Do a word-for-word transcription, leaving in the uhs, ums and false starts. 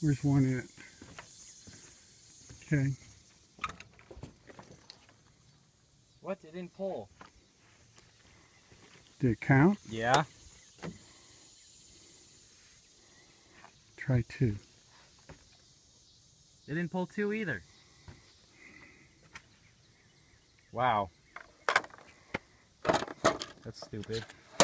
Where's one at? Okay. What? It didn't pull. Did it count? Yeah. Try two. It didn't pull two either. Wow. That's stupid.